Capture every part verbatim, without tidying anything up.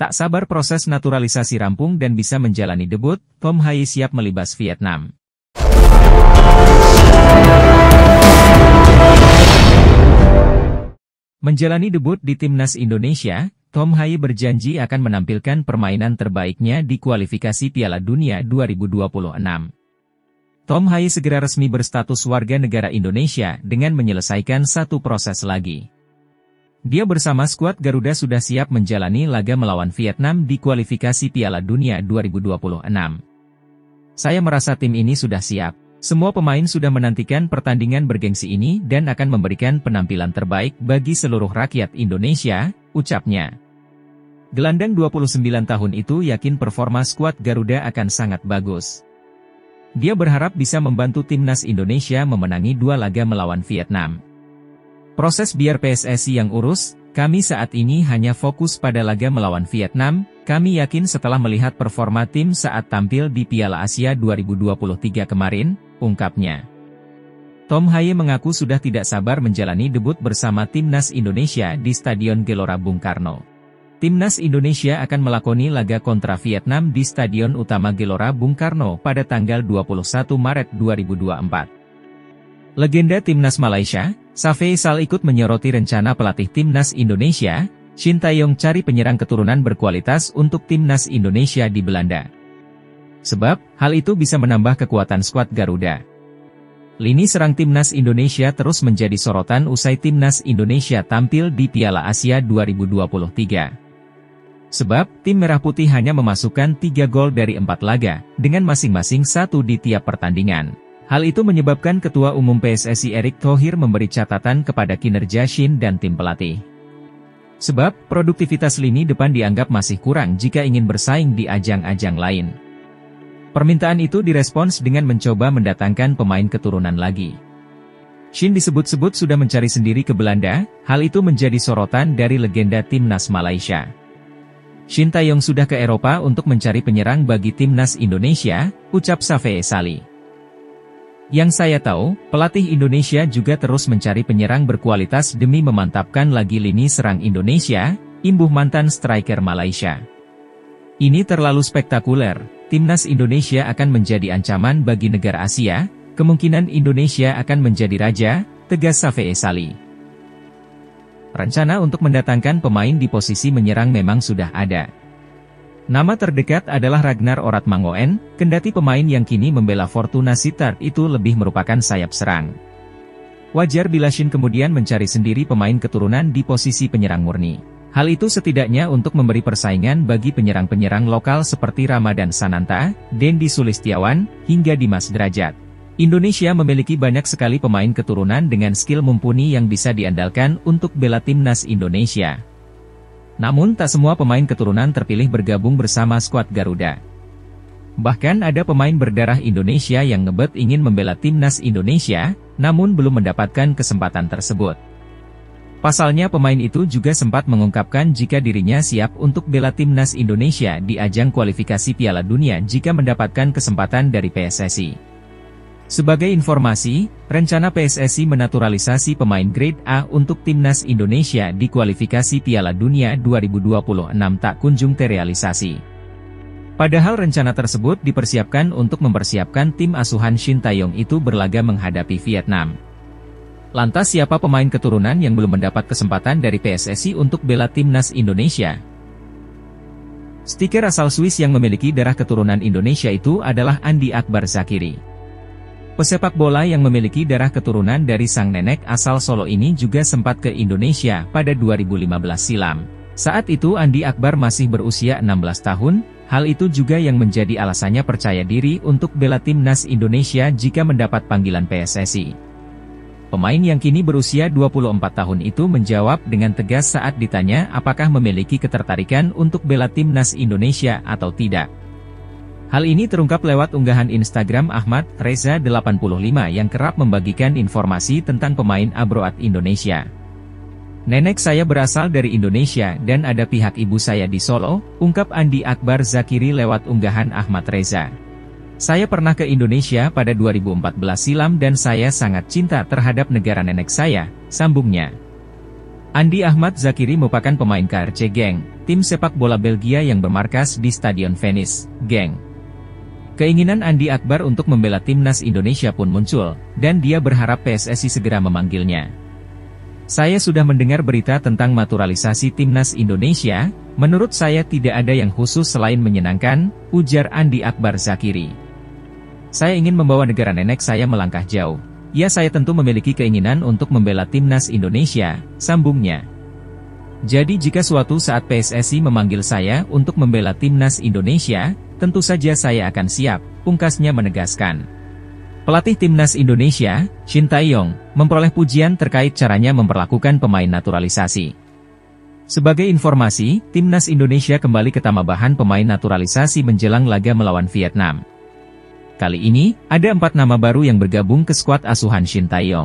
Tak sabar proses naturalisasi rampung dan bisa menjalani debut, Tom Haye siap melibas Vietnam. Menjalani debut di Timnas Indonesia, Tom Haye berjanji akan menampilkan permainan terbaiknya di kualifikasi Piala Dunia dua ribu dua puluh enam. Tom Haye segera resmi berstatus warga negara Indonesia dengan menyelesaikan satu proses lagi. Dia bersama skuad Garuda sudah siap menjalani laga melawan Vietnam di kualifikasi Piala Dunia dua ribu dua puluh enam. Saya merasa tim ini sudah siap. Semua pemain sudah menantikan pertandingan bergengsi ini dan akan memberikan penampilan terbaik bagi seluruh rakyat Indonesia, ucapnya. Gelandang dua puluh sembilan tahun itu yakin performa skuad Garuda akan sangat bagus. Dia berharap bisa membantu timnas Indonesia memenangi dua laga melawan Vietnam. Proses biar P S S I yang urus, kami saat ini hanya fokus pada laga melawan Vietnam, kami yakin setelah melihat performa tim saat tampil di Piala Asia dua ribu dua puluh tiga kemarin, ungkapnya. Tom Haye mengaku sudah tidak sabar menjalani debut bersama timnas Indonesia di Stadion Gelora Bung Karno. Timnas Indonesia akan melakoni laga kontra Vietnam di Stadion Utama Gelora Bung Karno pada tanggal dua puluh satu Maret dua ribu dua puluh empat. Legenda timnas Malaysia, Safei Sal ikut menyoroti rencana pelatih timnas Indonesia, Shin Tae-yong cari penyerang keturunan berkualitas untuk timnas Indonesia di Belanda. Sebab, hal itu bisa menambah kekuatan skuad Garuda. Lini serang timnas Indonesia terus menjadi sorotan usai timnas Indonesia tampil di Piala Asia dua ribu dua puluh tiga. Sebab, tim Merah Putih hanya memasukkan tiga gol dari empat laga, dengan masing-masing satu di tiap pertandingan. Hal itu menyebabkan Ketua Umum P S S I Erick Thohir memberi catatan kepada kinerja Shin dan tim pelatih. Sebab, produktivitas lini depan dianggap masih kurang jika ingin bersaing di ajang-ajang lain. Permintaan itu direspons dengan mencoba mendatangkan pemain keturunan lagi. Shin disebut-sebut sudah mencari sendiri ke Belanda, hal itu menjadi sorotan dari legenda timnas Malaysia. Shin Tae-yong sudah ke Eropa untuk mencari penyerang bagi timnas Indonesia, ucap Safei Sali. Yang saya tahu, pelatih Indonesia juga terus mencari penyerang berkualitas demi memantapkan lagi lini serang Indonesia, imbuh mantan striker Malaysia. Ini terlalu spektakuler, timnas Indonesia akan menjadi ancaman bagi negara Asia, kemungkinan Indonesia akan menjadi raja, tegas Safei Sali. Rencana untuk mendatangkan pemain di posisi menyerang memang sudah ada. Nama terdekat adalah Ragnar Oratmangoen, kendati pemain yang kini membela Fortuna Sittard itu lebih merupakan sayap serang. Wajar bila Shin kemudian mencari sendiri pemain keturunan di posisi penyerang murni. Hal itu setidaknya untuk memberi persaingan bagi penyerang-penyerang lokal seperti Ramadan Sananta, Dendi Sulistiawan, hingga Dimas Derajat. Indonesia memiliki banyak sekali pemain keturunan dengan skill mumpuni yang bisa diandalkan untuk bela timnas Indonesia. Namun tak semua pemain keturunan terpilih bergabung bersama skuad Garuda. Bahkan ada pemain berdarah Indonesia yang ngebet ingin membela timnas Indonesia, namun belum mendapatkan kesempatan tersebut. Pasalnya pemain itu juga sempat mengungkapkan jika dirinya siap untuk bela timnas Indonesia di ajang kualifikasi Piala Dunia jika mendapatkan kesempatan dari P S S I. Sebagai informasi, rencana P S S I menaturalisasi pemain grade A untuk timnas Indonesia di kualifikasi Piala Dunia dua ribu dua puluh enam tak kunjung terrealisasi. Padahal rencana tersebut dipersiapkan untuk mempersiapkan tim asuhan Shin Tae-yong itu berlaga menghadapi Vietnam. Lantas siapa pemain keturunan yang belum mendapat kesempatan dari P S S I untuk bela timnas Indonesia? Stiker asal Swiss yang memiliki darah keturunan Indonesia itu adalah Andi Akbar Zakiri. Pesepak bola yang memiliki darah keturunan dari sang nenek asal Solo ini juga sempat ke Indonesia pada dua ribu lima belas silam. Saat itu Andi Akbar masih berusia enam belas tahun, hal itu juga yang menjadi alasannya percaya diri untuk bela timnas Indonesia jika mendapat panggilan P S S I. Pemain yang kini berusia dua puluh empat tahun itu menjawab dengan tegas saat ditanya apakah memiliki ketertarikan untuk bela timnas Indonesia atau tidak. Hal ini terungkap lewat unggahan Instagram Ahmad Reza delapan puluh lima yang kerap membagikan informasi tentang pemain abroad Indonesia. Nenek saya berasal dari Indonesia dan ada pihak ibu saya di Solo, ungkap Andi Akbar Zakiri lewat unggahan Ahmad Reza. Saya pernah ke Indonesia pada dua ribu empat belas silam dan saya sangat cinta terhadap negara nenek saya, sambungnya. Andi Ahmad Zakiri merupakan pemain K R C Genk, tim sepak bola Belgia yang bermarkas di Stadion Venice, Genk. Keinginan Andi Akbar untuk membela timnas Indonesia pun muncul, dan dia berharap P S S I segera memanggilnya. Saya sudah mendengar berita tentang naturalisasi timnas Indonesia, menurut saya tidak ada yang khusus selain menyenangkan, ujar Andi Akbar Zakiri. Saya ingin membawa negara nenek saya melangkah jauh. Ya, saya tentu memiliki keinginan untuk membela timnas Indonesia, sambungnya. Jadi jika suatu saat P S S I memanggil saya untuk membela timnas Indonesia, tentu saja saya akan siap, pungkasnya menegaskan. Pelatih timnas Indonesia, Shin Tae-yong, memperoleh pujian terkait caranya memperlakukan pemain naturalisasi. Sebagai informasi, timnas Indonesia kembali ke tambahan pemain naturalisasi menjelang laga melawan Vietnam. Kali ini, ada empat nama baru yang bergabung ke skuad asuhan Shin Tae-yong.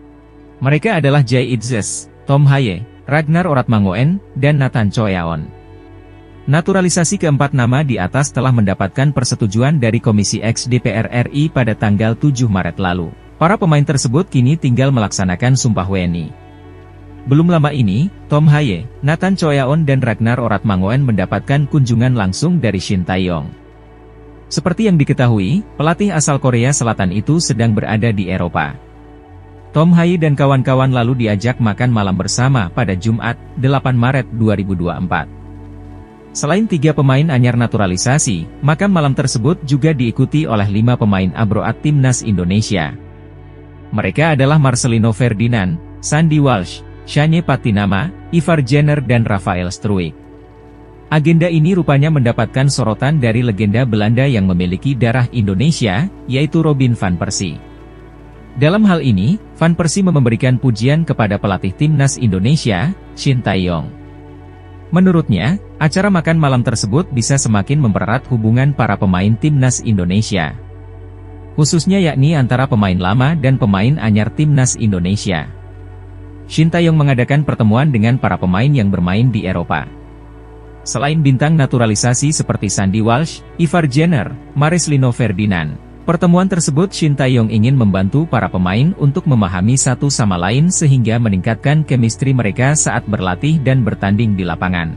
Mereka adalah Jay Itzes, Tom Haye, Ragnar Oratmangoen, dan Nathan Choeaon. Naturalisasi keempat nama di atas telah mendapatkan persetujuan dari Komisi X D P R R I pada tanggal tujuh Maret lalu. Para pemain tersebut kini tinggal melaksanakan Sumpah W N I. Belum lama ini, Tom Haye, Nathan Choeaon dan Ragnar Oratmangoen mendapatkan kunjungan langsung dari Shin Tae-yong. Seperti yang diketahui, pelatih asal Korea Selatan itu sedang berada di Eropa. Tom Haye dan kawan-kawan lalu diajak makan malam bersama pada Jumat, delapan Maret dua ribu dua puluh empat. Selain tiga pemain anyar naturalisasi, makan malam tersebut juga diikuti oleh lima pemain abroad timnas Indonesia. Mereka adalah Marcelino Ferdinand, Sandy Walsh, Shane Patinama, Ivar Jenner dan Rafael Struijk. Agenda ini rupanya mendapatkan sorotan dari legenda Belanda yang memiliki darah Indonesia, yaitu Robin van Persie. Dalam hal ini, Van Persie memberikan pujian kepada pelatih timnas Indonesia, Shin Tae-yong. Menurutnya, acara makan malam tersebut bisa semakin mempererat hubungan para pemain timnas Indonesia. Khususnya yakni antara pemain lama dan pemain anyar timnas Indonesia. Shin Tae-yong mengadakan pertemuan dengan para pemain yang bermain di Eropa. Selain bintang naturalisasi seperti Sandy Walsh, Ivar Jenner, Marcelino Ferdinand, pertemuan tersebut Shin Tae-yong ingin membantu para pemain untuk memahami satu sama lain sehingga meningkatkan chemistry mereka saat berlatih dan bertanding di lapangan.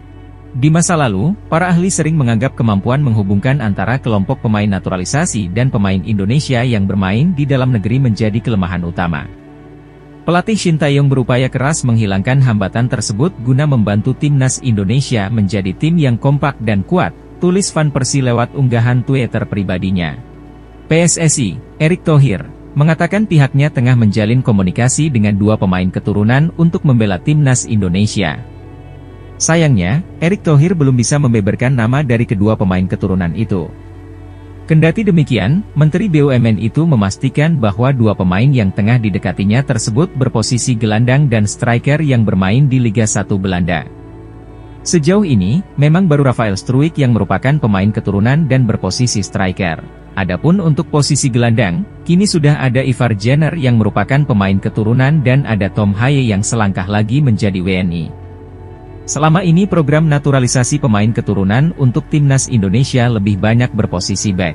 Di masa lalu, para ahli sering menganggap kemampuan menghubungkan antara kelompok pemain naturalisasi dan pemain Indonesia yang bermain di dalam negeri menjadi kelemahan utama. Pelatih Shin Tae-yong berupaya keras menghilangkan hambatan tersebut guna membantu timnas Indonesia menjadi tim yang kompak dan kuat, tulis Van Persie lewat unggahan Twitter pribadinya. P S S I, Erick Thohir, mengatakan pihaknya tengah menjalin komunikasi dengan dua pemain keturunan untuk membela timnas Indonesia. Sayangnya, Erick Thohir belum bisa membeberkan nama dari kedua pemain keturunan itu. Kendati demikian, Menteri B U M N itu memastikan bahwa dua pemain yang tengah didekatinya tersebut berposisi gelandang dan striker yang bermain di Liga satu Belanda. Sejauh ini, memang baru Rafael Struijk yang merupakan pemain keturunan dan berposisi striker. Adapun untuk posisi gelandang, kini sudah ada Ivar Jenner yang merupakan pemain keturunan dan ada Tom Haye yang selangkah lagi menjadi W N I. Selama ini program naturalisasi pemain keturunan untuk timnas Indonesia lebih banyak berposisi back.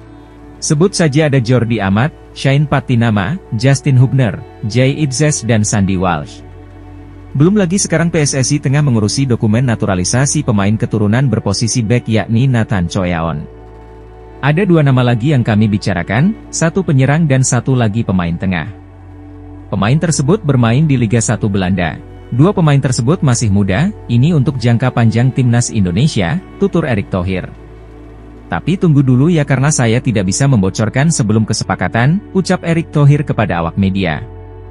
Sebut saja ada Jordi Amat, Shane Patinama, Justin Hubner, Jay Itzes dan Sandy Walsh. Belum lagi sekarang P S S I tengah mengurusi dokumen naturalisasi pemain keturunan berposisi back yakni Nathan Choeaon. Ada dua nama lagi yang kami bicarakan, satu penyerang dan satu lagi pemain tengah. Pemain tersebut bermain di Liga satu Belanda. Dua pemain tersebut masih muda, ini untuk jangka panjang timnas Indonesia, tutur Erick Thohir. Tapi tunggu dulu ya karena saya tidak bisa membocorkan sebelum kesepakatan, ucap Erick Thohir kepada awak media.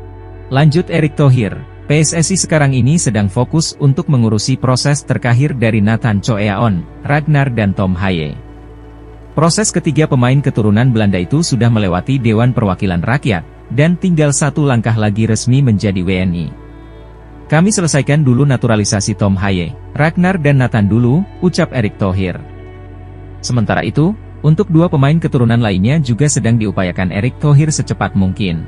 Lanjut Erick Thohir, P S S I sekarang ini sedang fokus untuk mengurusi proses terkahir dari Nathan Choeaon, Ragnar dan Tom Haye. Proses ketiga pemain keturunan Belanda itu sudah melewati Dewan Perwakilan Rakyat, dan tinggal satu langkah lagi resmi menjadi W N I. Kami selesaikan dulu naturalisasi Tom Haye, Ragnar dan Nathan dulu, ucap Erick Thohir. Sementara itu, untuk dua pemain keturunan lainnya juga sedang diupayakan Erick Thohir secepat mungkin.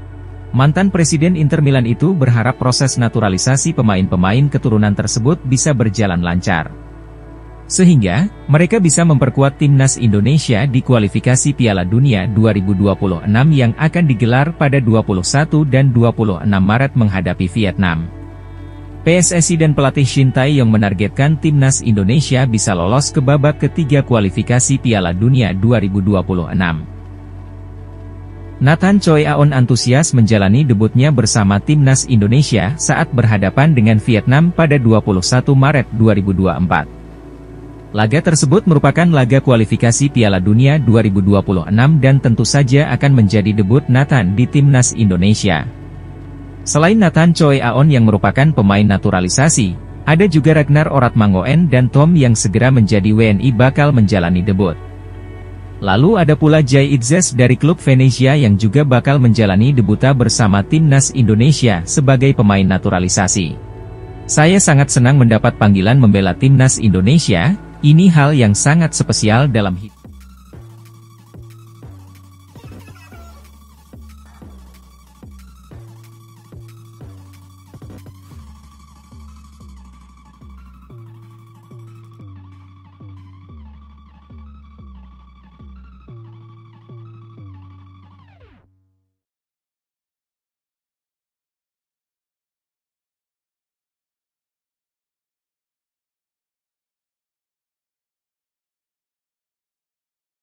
Mantan Presiden Inter Milan itu berharap proses naturalisasi pemain-pemain keturunan tersebut bisa berjalan lancar. Sehingga, mereka bisa memperkuat timnas Indonesia di kualifikasi Piala Dunia dua ribu dua puluh enam yang akan digelar pada dua puluh satu dan dua puluh enam Maret menghadapi Vietnam. P S S I dan pelatih Shin Tae-yong menargetkan timnas Indonesia bisa lolos ke babak ketiga kualifikasi Piala Dunia dua ribu dua puluh enam. Nathan Choi Aon antusias menjalani debutnya bersama timnas Indonesia saat berhadapan dengan Vietnam pada dua puluh satu Maret dua ribu dua puluh empat. Laga tersebut merupakan laga kualifikasi Piala Dunia dua ribu dua puluh enam dan tentu saja akan menjadi debut Nathan di timnas Indonesia. Selain Nathan Choi Aon yang merupakan pemain naturalisasi, ada juga Ragnar Oratmangoen dan Tom yang segera menjadi W N I bakal menjalani debut. Lalu ada pula Jay Itzes dari klub Venezia yang juga bakal menjalani debuta bersama timnas Indonesia sebagai pemain naturalisasi. Saya sangat senang mendapat panggilan membela timnas Indonesia, ini hal yang sangat spesial dalam hidup.